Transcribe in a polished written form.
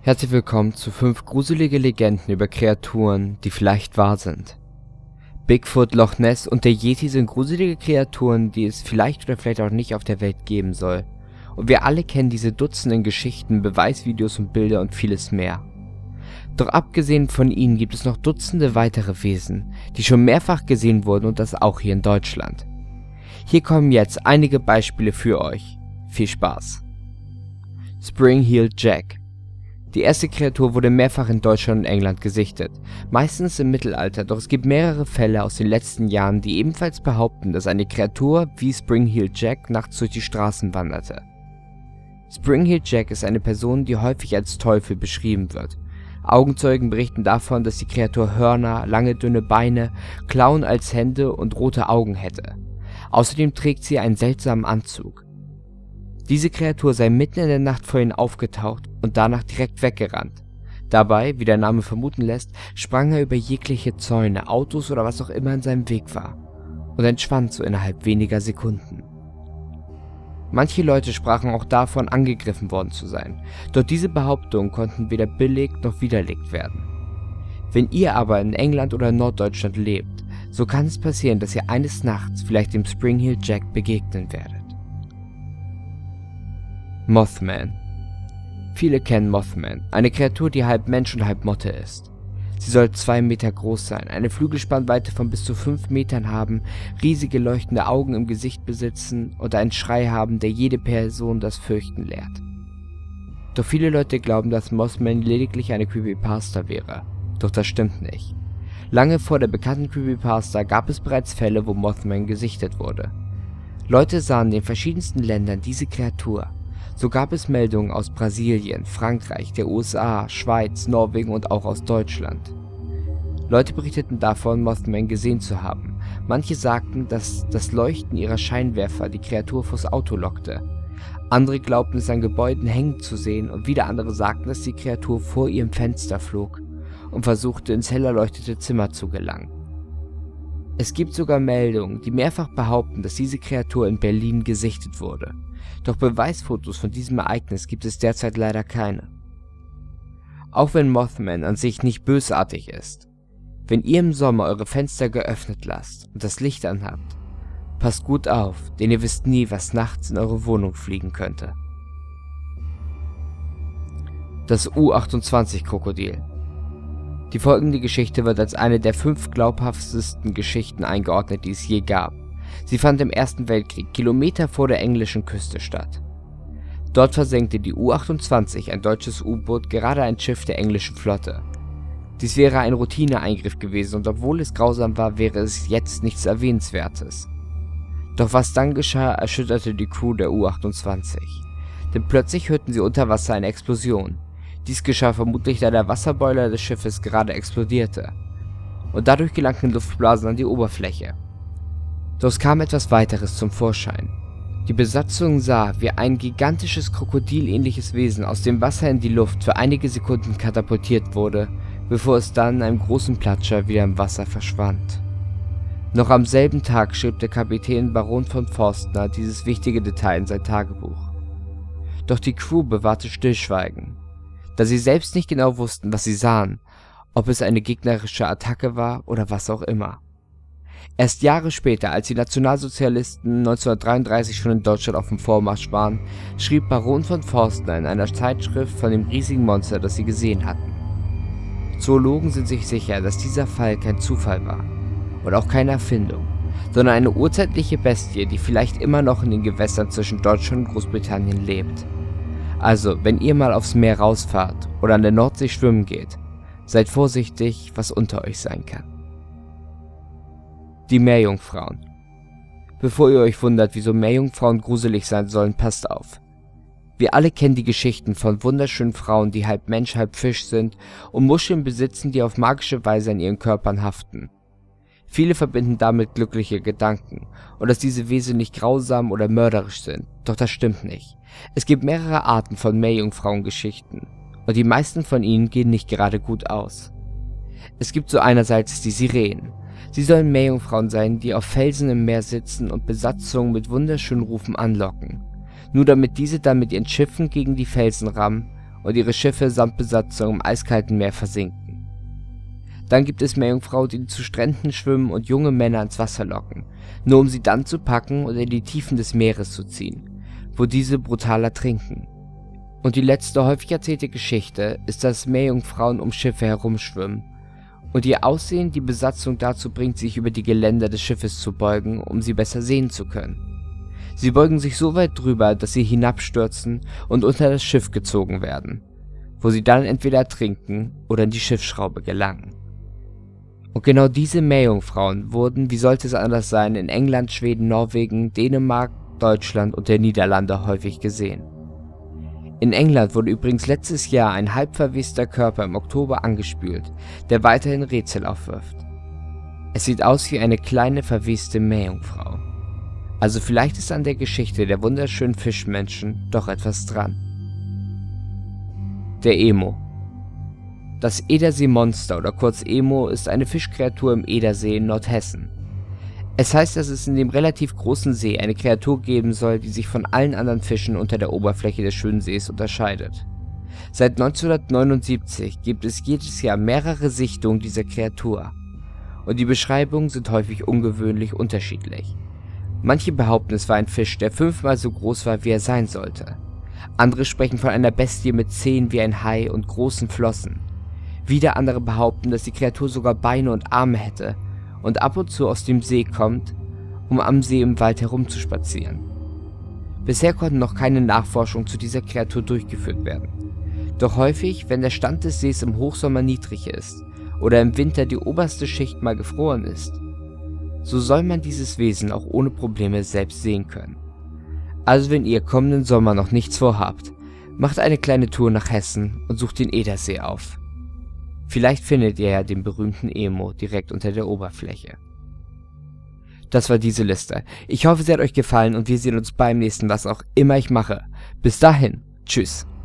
Herzlich willkommen zu 5 gruselige Legenden über Kreaturen, die vielleicht wahr sind. Bigfoot, Loch Ness und der Yeti sind gruselige Kreaturen, die es vielleicht oder vielleicht auch nicht auf der Welt geben soll. Und wir alle kennen diese Dutzenden Geschichten, Beweisvideos und Bilder und vieles mehr. Doch abgesehen von ihnen gibt es noch Dutzende weitere Wesen, die schon mehrfach gesehen wurden und das auch hier in Deutschland. Hier kommen jetzt einige Beispiele für euch. Viel Spaß! Spring-Heeled Jack. Die erste Kreatur wurde mehrfach in Deutschland und England gesichtet, meistens im Mittelalter, doch es gibt mehrere Fälle aus den letzten Jahren, die ebenfalls behaupten, dass eine Kreatur wie Spring-Heeled Jack nachts durch die Straßen wanderte. Spring-Heeled Jack ist eine Person, die häufig als Teufel beschrieben wird. Augenzeugen berichten davon, dass die Kreatur Hörner, lange dünne Beine, Klauen als Hände und rote Augen hätte. Außerdem trägt sie einen seltsamen Anzug. Diese Kreatur sei mitten in der Nacht vor ihnen aufgetaucht und danach direkt weggerannt. Dabei, wie der Name vermuten lässt, sprang er über jegliche Zäune, Autos oder was auch immer in seinem Weg war und entschwand so innerhalb weniger Sekunden. Manche Leute sprachen auch davon, angegriffen worden zu sein, doch diese Behauptungen konnten weder belegt noch widerlegt werden. Wenn ihr aber in England oder Norddeutschland lebt, so kann es passieren, dass ihr eines Nachts vielleicht dem Spring-Heeled Jack begegnen werdet. Mothman. Viele kennen Mothman, eine Kreatur, die halb Mensch und halb Motte ist. Sie soll 2 Meter groß sein, eine Flügelspannweite von bis zu 5 Metern haben, riesige leuchtende Augen im Gesicht besitzen und einen Schrei haben, der jede Person das Fürchten lehrt. Doch viele Leute glauben, dass Mothman lediglich eine Creepypasta wäre, doch das stimmt nicht. Lange vor der bekannten Creepypasta gab es bereits Fälle, wo Mothman gesichtet wurde. Leute sahen in den verschiedensten Ländern diese Kreatur. So gab es Meldungen aus Brasilien, Frankreich, der USA, Schweiz, Norwegen und auch aus Deutschland. Leute berichteten davon, Mothman gesehen zu haben. Manche sagten, dass das Leuchten ihrer Scheinwerfer die Kreatur vors Auto lockte. Andere glaubten, es an Gebäuden hängen zu sehen und wieder andere sagten, dass die Kreatur vor ihrem Fenster flog und versuchte, ins hell erleuchtete Zimmer zu gelangen. Es gibt sogar Meldungen, die mehrfach behaupten, dass diese Kreatur in Berlin gesichtet wurde. Doch Beweisfotos von diesem Ereignis gibt es derzeit leider keine. Auch wenn Mothman an sich nicht bösartig ist, wenn ihr im Sommer eure Fenster geöffnet lasst und das Licht anhabt, passt gut auf, denn ihr wisst nie, was nachts in eure Wohnung fliegen könnte. Das U-28-Krokodil. Die folgende Geschichte wird als eine der 5 glaubhaftesten Geschichten eingeordnet, die es je gab. Sie fand im Ersten Weltkrieg Kilometer vor der englischen Küste statt. Dort versenkte die U-28, ein deutsches U-Boot, gerade ein Schiff der englischen Flotte. Dies wäre ein Routineeingriff gewesen und obwohl es grausam war, wäre es jetzt nichts Erwähnenswertes. Doch was dann geschah, erschütterte die Crew der U-28. Denn plötzlich hörten sie unter Wasser eine Explosion. Dies geschah vermutlich, da der Wasserboiler des Schiffes gerade explodierte. Und dadurch gelangten Luftblasen an die Oberfläche. Doch es kam etwas weiteres zum Vorschein. Die Besatzung sah, wie ein gigantisches krokodilähnliches Wesen aus dem Wasser in die Luft für einige Sekunden katapultiert wurde, bevor es dann in einem großen Platscher wieder im Wasser verschwand. Noch am selben Tag schrieb der Kapitän Baron von Forstner dieses wichtige Detail in sein Tagebuch. Doch die Crew bewahrte Stillschweigen, da sie selbst nicht genau wussten, was sie sahen, ob es eine gegnerische Attacke war oder was auch immer. Erst Jahre später, als die Nationalsozialisten 1933 schon in Deutschland auf dem Vormarsch waren, schrieb Baron von Forstner in einer Zeitschrift von dem riesigen Monster, das sie gesehen hatten. Zoologen sind sich sicher, dass dieser Fall kein Zufall war und auch keine Erfindung, sondern eine urzeitliche Bestie, die vielleicht immer noch in den Gewässern zwischen Deutschland und Großbritannien lebt. Also, wenn ihr mal aufs Meer rausfahrt oder an der Nordsee schwimmen geht, seid vorsichtig, was unter euch sein kann. Die Meerjungfrauen. Bevor ihr euch wundert, wieso Meerjungfrauen gruselig sein sollen, passt auf. Wir alle kennen die Geschichten von wunderschönen Frauen, die halb Mensch, halb Fisch sind und Muscheln besitzen, die auf magische Weise an ihren Körpern haften. Viele verbinden damit glückliche Gedanken und dass diese Wesen nicht grausam oder mörderisch sind, doch das stimmt nicht. Es gibt mehrere Arten von Meerjungfrauengeschichten und die meisten von ihnen gehen nicht gerade gut aus. Es gibt so einerseits die Sirenen. Sie sollen Meerjungfrauen sein, die auf Felsen im Meer sitzen und Besatzungen mit wunderschönen Rufen anlocken, nur damit diese dann mit ihren Schiffen gegen die Felsen rammen und ihre Schiffe samt Besatzung im eiskalten Meer versinken. Dann gibt es Meerjungfrauen, die zu Stränden schwimmen und junge Männer ins Wasser locken, nur um sie dann zu packen und in die Tiefen des Meeres zu ziehen, wo diese brutal ertrinken. Und die letzte häufig erzählte Geschichte ist, dass Meerjungfrauen um Schiffe herumschwimmen und ihr Aussehen die Besatzung dazu bringt, sich über die Geländer des Schiffes zu beugen, um sie besser sehen zu können. Sie beugen sich so weit drüber, dass sie hinabstürzen und unter das Schiff gezogen werden, wo sie dann entweder ertrinken oder in die Schiffsschraube gelangen. Und genau diese Meerjungfrauen wurden, wie sollte es anders sein, in England, Schweden, Norwegen, Dänemark, Deutschland und den Niederlanden häufig gesehen. In England wurde übrigens letztes Jahr ein halb verwester Körper im Oktober angespült, der weiterhin Rätsel aufwirft. Es sieht aus wie eine kleine verweste Meerjungfrau. Also vielleicht ist an der Geschichte der wunderschönen Fischmenschen doch etwas dran. Der Emo. Das Edersee-Monster oder kurz Emo ist eine Fischkreatur im Edersee in Nordhessen. Es heißt, dass es in dem relativ großen See eine Kreatur geben soll, die sich von allen anderen Fischen unter der Oberfläche des schönen Sees unterscheidet. Seit 1979 gibt es jedes Jahr mehrere Sichtungen dieser Kreatur. Und die Beschreibungen sind häufig ungewöhnlich unterschiedlich. Manche behaupten, es war ein Fisch, der 5-mal so groß war, wie er sein sollte. Andere sprechen von einer Bestie mit Zähnen wie ein Hai und großen Flossen. Wieder andere behaupten, dass die Kreatur sogar Beine und Arme hätte und ab und zu aus dem See kommt, um am See im Wald herumzuspazieren. Bisher konnten noch keine Nachforschungen zu dieser Kreatur durchgeführt werden. Doch häufig, wenn der Stand des Sees im Hochsommer niedrig ist oder im Winter die oberste Schicht mal gefroren ist, so soll man dieses Wesen auch ohne Probleme selbst sehen können. Also wenn ihr kommenden Sommer noch nichts vorhabt, macht eine kleine Tour nach Hessen und sucht den Edersee auf. Vielleicht findet ihr ja den berühmten Emo direkt unter der Oberfläche. Das war diese Liste. Ich hoffe, sie hat euch gefallen und wir sehen uns beim nächsten, was auch immer ich mache. Bis dahin, tschüss.